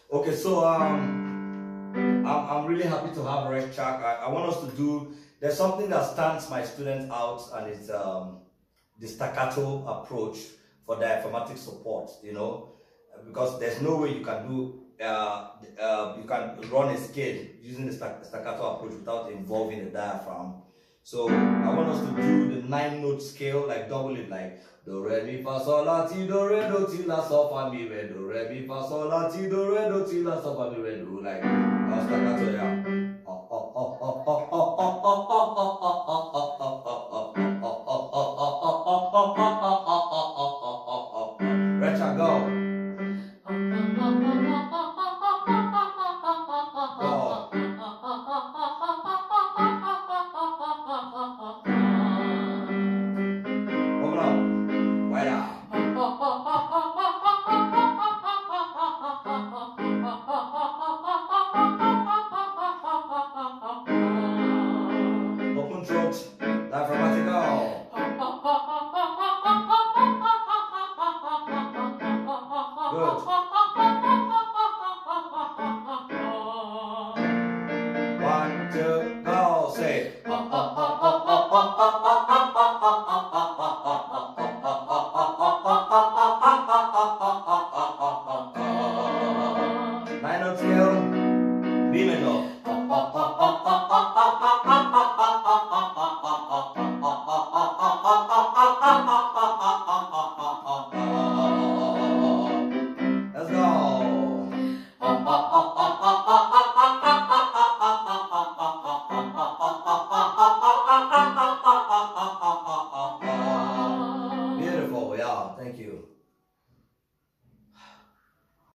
Okay, so I'm really happy to have Reshak. I want us to do. There's something that stands my students out, and it's the staccato approach for the informatics support. You know, because there's no way you can do. You can run a scale using the staccato approach without involving the diaphragm. So I want us to do the 9-note scale, like double it, like do re mi fa sol la ti do re do ti la sol fa mi re do re mi fa sol la ti do re do ti la sol fa mi re do, like staccato, yeah. Recha, go. Open throat, diaphragmatical. Good.